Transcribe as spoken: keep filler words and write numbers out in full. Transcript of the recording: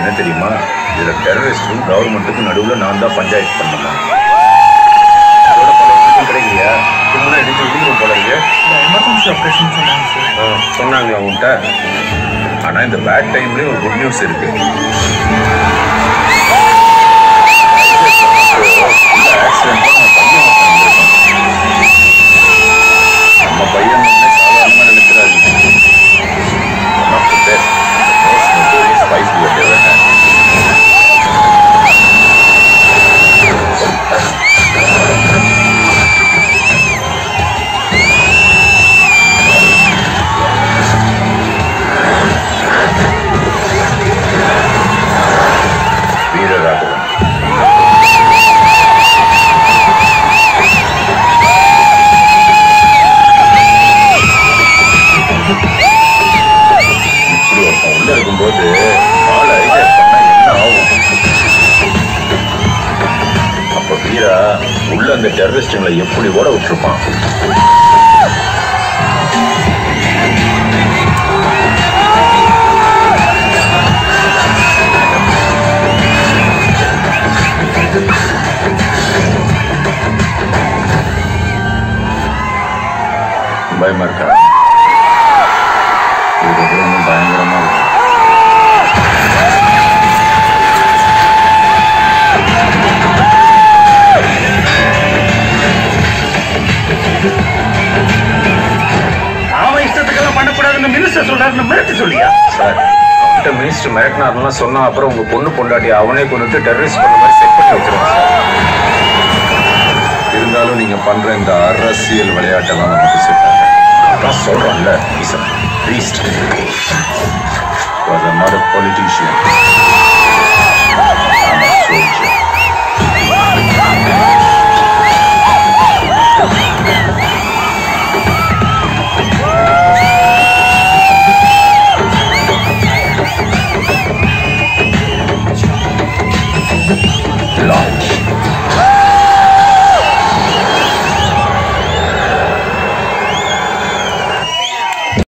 என்ன தெரியுமா, இதுல டெரரிஸ்டும் கவர்மெண்ட்டுக்கும் நடுவில் நான் தான் பஞ்சாயத்து பண்ணணும். அதோட பல விஷயம் கிடைக்கலையா? முன்னாடி எடுத்து விடுவோம் போல இருக்கு. எமர்ஜென்சி ஆப்ரேஷன் சொன்னாங்க சார். சொன்னாங்களா உன்கிட்ட? ஆனா இந்த பேட் டைம்லயும் ஒரு குட் நியூஸ் இருக்கு. நம்ம பையன் சாதாரணமா நினைக்கிறாரு. வீரராகவன் இப்படி ஒருத்தன் உள்ள இருக்கும்போது ஆள் ஐடியா பண்ணா என்ன ஆகும்? அப்ப வீரா உள்ள அந்த டெரரிஸ்டுங்களை எப்படி ஓட விட்டுருப்பான்? பயமா இருக்கா? இதுக்கப்புறம் பயங்கரமா இருக்கு. அவன் இஷ்டத்துக்கெல்லாம் பண்ணக்கூடாதுன்னு மினிஸ்டர் சொல்றாருன்னு மிரட்டி சொல்லியா? சார், அவன்கிட்ட மினிஸ்டர் மிரட்டினார்லாம் சொன்னா அப்புறம் உங்க பொண்ணு பொண்டாட்டி அவனே கொண்டுட்டு டெரரிஸ்ட் பண்ண மாதிரி செட் பண்ணி வச்சிருவாங்க சார். இருந்தாலும் நீங்க பண்ற இந்த அரசியல் விளையாட்டெல்லாம் நமக்கு செட் ஆகும். அதான் சொல்றோம்ல, he's a priest. Was not a politician.